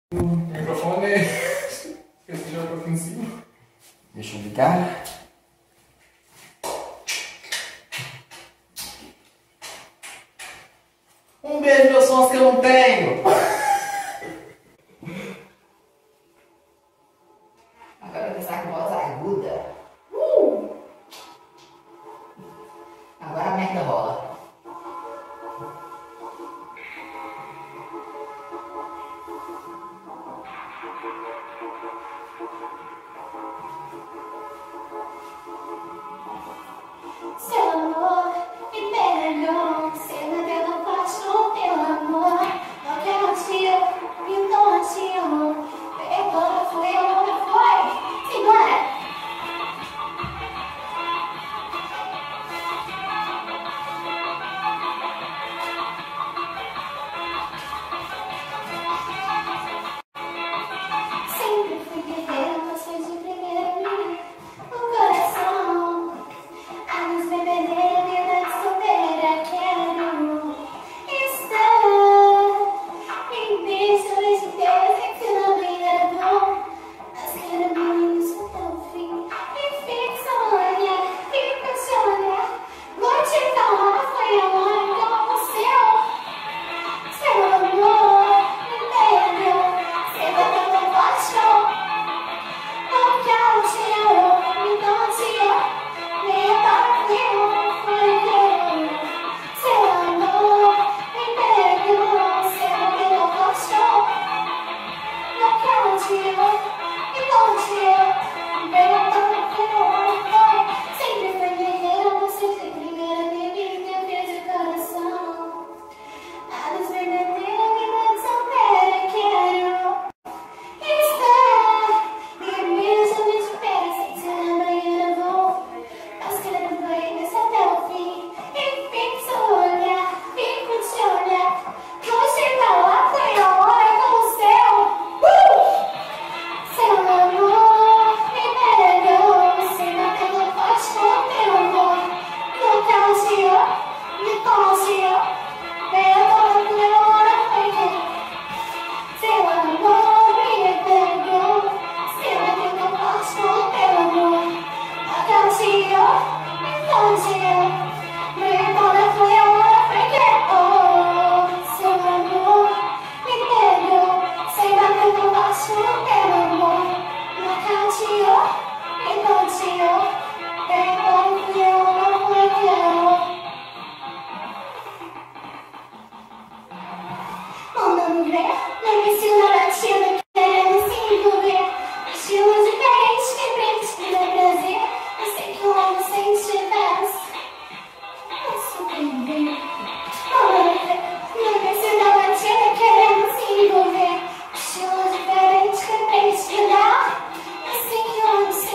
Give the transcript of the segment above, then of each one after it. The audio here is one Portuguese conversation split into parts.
O microfone esse jogo aqui em cima. Deixa eu ligar. Um beijo, meus sons que eu não tenho. Agora eu vou começar com voz aguda. Agora a merda rola. Seu amor me pegou, se não deu não paixão teu amor. Não quero te então te amo. Quando fui, onde foi? Simbora! Sempre fui guerreira, mas foi de primeira minha. O coração a luz bebedeira, vida de solteira. Quero estar em beijo, beijo inteiro. Se não me era bom, mas quero meninos até o fim. E fixa a olhar, fica te olhar. Noite calma, foi amor como o seu. Seu amor me pegou, sem bater no paixão. Não quero te amo, me não te amo. Nem para frio, foi eu. Seu amor me pegou, sem bater no paixão. Não quero te amo, me não te amo. Nem para frio, foi. Sempre foi guerreira, você foi primeira minha vida, eu fiz de coração. A luz verdadeira, vida de solteira, quero estar e mesmo me espera, sem ser na banheira vou. Mas quero banho até o fim. E fixa o olhar, fico te olhar. Hoje pra lá foi amor como o seu. Seu amor me pegou, sem bater no forte com teu amor. Não quero te amo, me conheceu. Vem agora que meu amor foi quem. Seu amor me pegou, sem bater no forte com teu amor. Não quero te amo, me conheceu. Vem agora que meu amor foi quem. Oh, seu amor me pegou, sem bater no forte com teu amor. Não quero te amo, me conheceu. Vem agora que meu amor foi quem. Mandando ver, não me ensina a batida, querendo se envolver. Estilo diferente, que prende, que dá prazer. Eu sei que eu amo sem estivesse. Eu surpreender. Mandando ver, não me ensina a batida, querendo se envolver. Estilo diferente, que prende, que dá. Eu sei que eu amo sem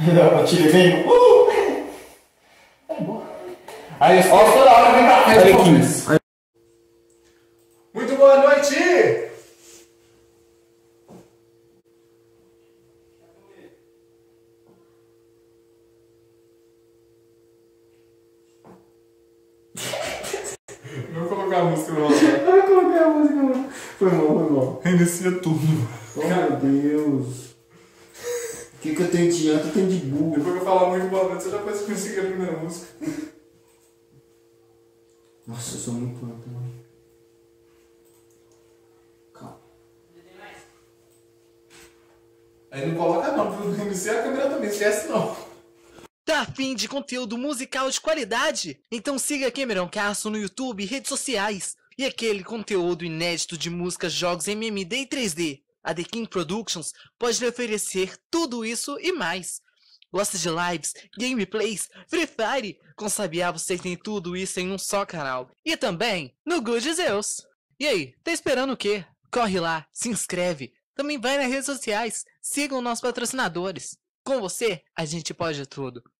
Eu tirei bem. Aí, ó, toda hora vem pra frente. Olha pra aqui. frente. Muito boa noite! Não vou colocar a música no nosso. Vai colocar a música, mano. Foi mal. Reinicia tudo. Oh, meu Deus. O que eu tenho de anta? Eu tenho de burro. Depois que eu falar muito boa noite, você já pode conseguir a primeira música. Nossa, eu sou muito anta, mano. Calma. Aí não coloca não, pra reiniciar a câmera também, esquece não. Tá afim de conteúdo musical de qualidade? Então siga Cameron Castro no YouTube e redes sociais. E aquele conteúdo inédito de músicas, jogos MMD e 3D. A The King Productions pode lhe oferecer tudo isso e mais. Gosta de lives, gameplays, Free Fire? Com Sabiá você tem tudo isso em um só canal. E também no Good Zeus. E aí, tá esperando o quê? Corre lá, se inscreve. Também vai nas redes sociais, sigam nossos patrocinadores. Com você, a gente pode tudo.